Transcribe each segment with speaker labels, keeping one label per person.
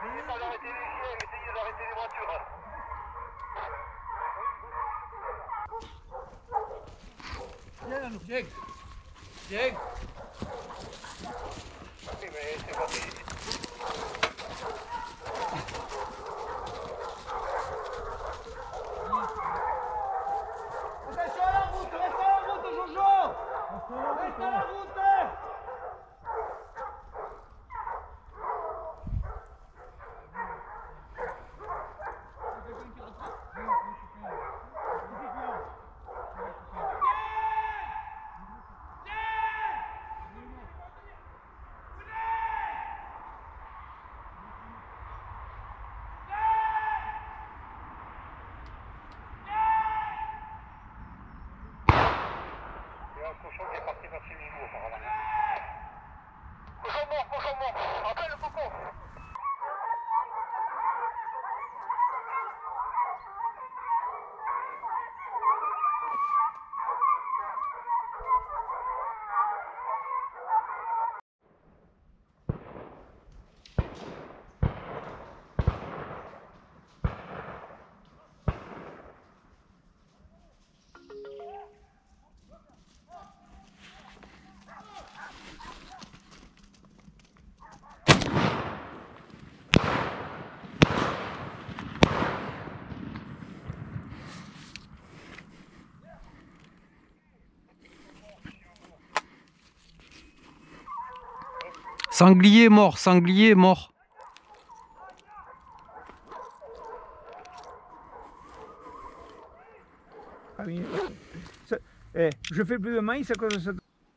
Speaker 1: Viens, viens. Attention à la route, reste à la route, Jojo. Reste à la route.
Speaker 2: Un cochon qui est parti vers chez Milou apparemment. Cochon mort, appelle le coco.
Speaker 3: Sanglier mort, sanglier mort.
Speaker 1: Ah oui. Je fais plus de maïs à cause de ça.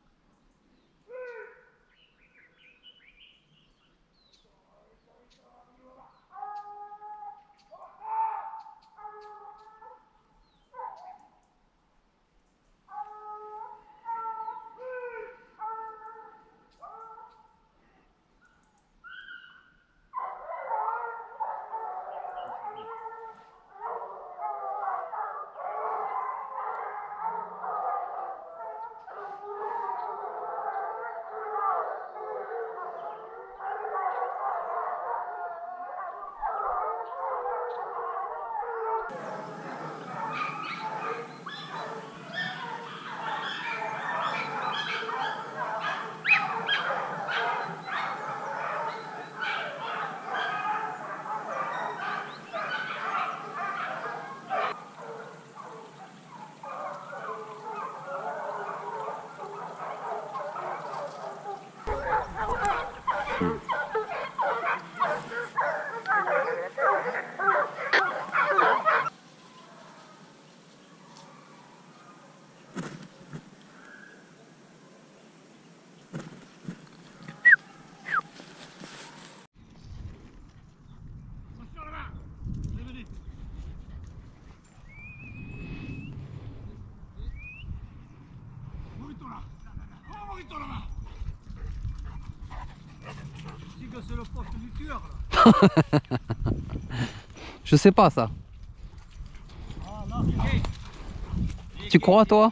Speaker 1: C'est le poste du tueur là.
Speaker 3: Je sais pas ça.
Speaker 1: Ah, là, hey.
Speaker 3: Tu crois toi?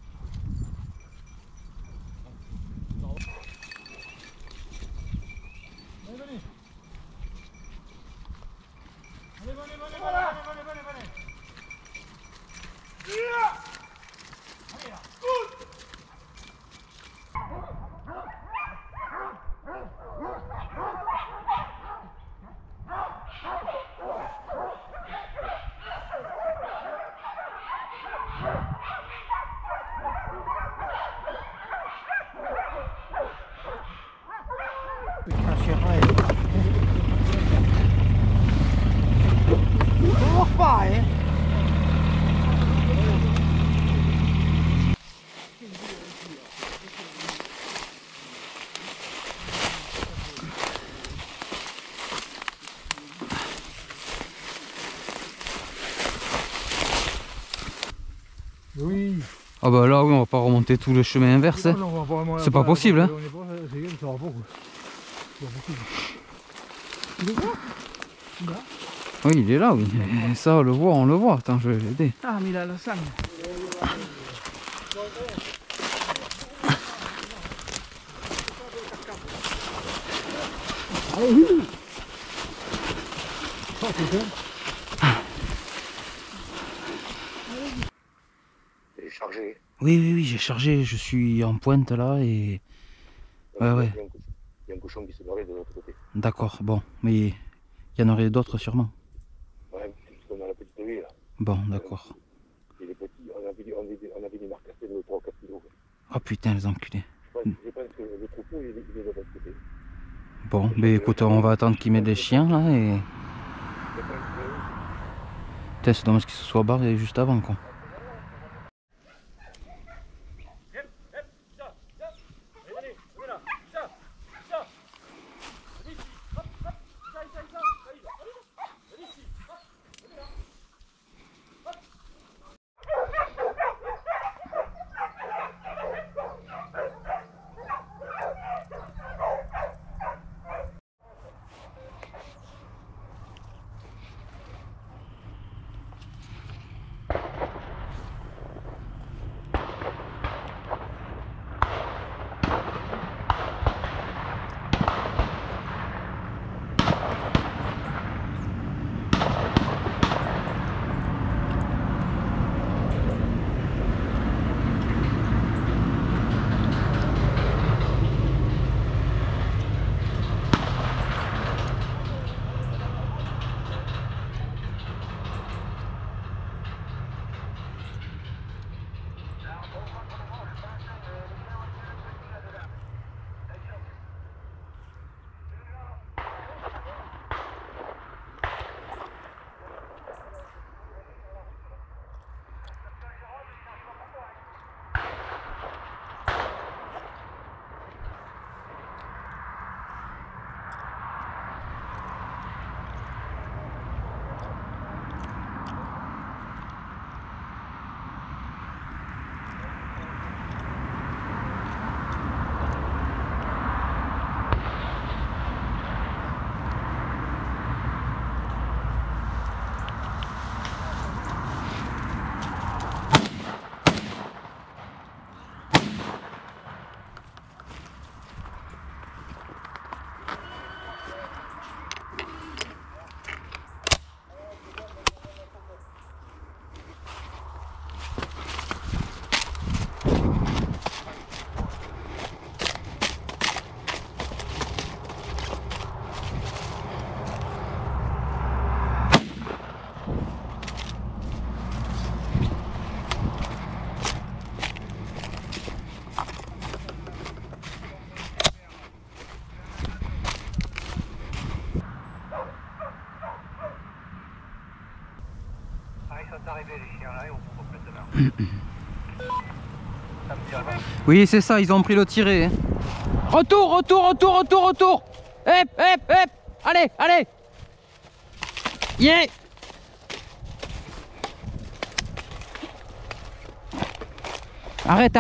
Speaker 1: Oui.
Speaker 3: Ah bah là oui, on va pas remonter tout le chemin inverse. Hein. C'est pas possible. Hein. Oui, il est là, oui. Et ça, on le voit. Attends, je vais l'aider.
Speaker 1: Ah, mais il a la sangle.
Speaker 2: C'est chargé.
Speaker 3: Oui, j'ai chargé, je suis en pointe là et... Ouais.
Speaker 2: Il y a un cochon qui se barrait de l'autre côté.
Speaker 3: D'accord, bon, mais il y en aurait d'autres sûrement.
Speaker 2: Ouais, puisqu'on a la petite ville là.
Speaker 3: Bon, d'accord.
Speaker 2: Il est petit, on avait des marcassés de 3 ou 4 kilos.
Speaker 3: Oh putain, les enculés.
Speaker 2: Je pense que le troupeau il est de l'autre côté.
Speaker 3: Bon, mais écoute, on va attendre qu'ils mettent des chiens là et... Putain, c'est dommage qu'ils se soient barrés juste avant quoi. Oui, c'est ça, ils ont pris le tiré. Hein. Retour. Hep. Allez. Yeah. Arrête.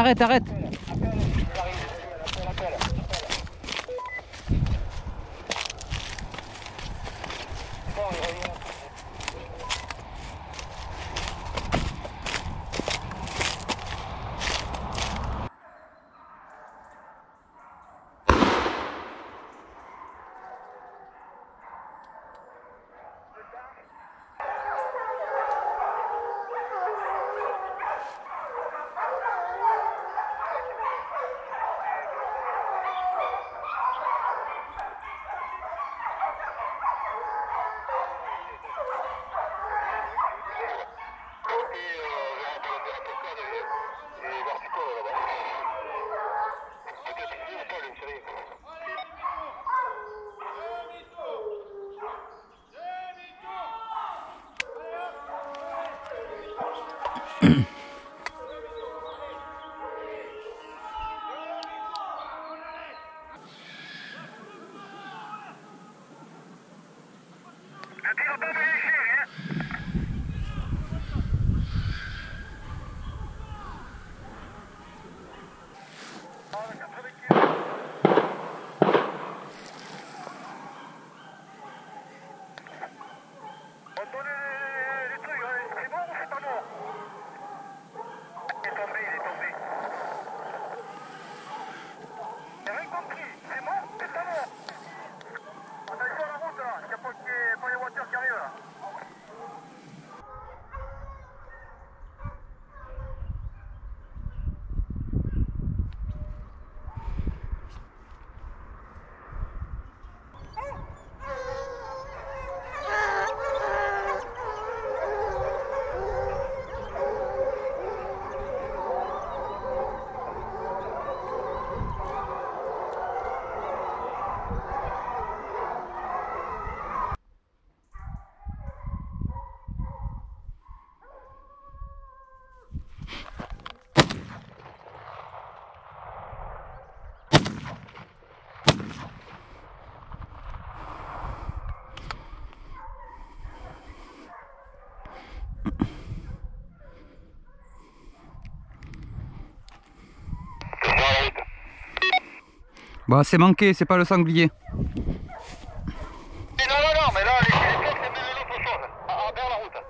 Speaker 3: Bah c'est manqué, c'est pas le sanglier.
Speaker 2: Non, mais là, les téléphères, c'est même l'autre chose. Vers la route.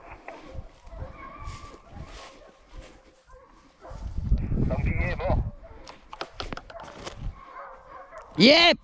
Speaker 2: Sanglier est mort.
Speaker 3: Yep.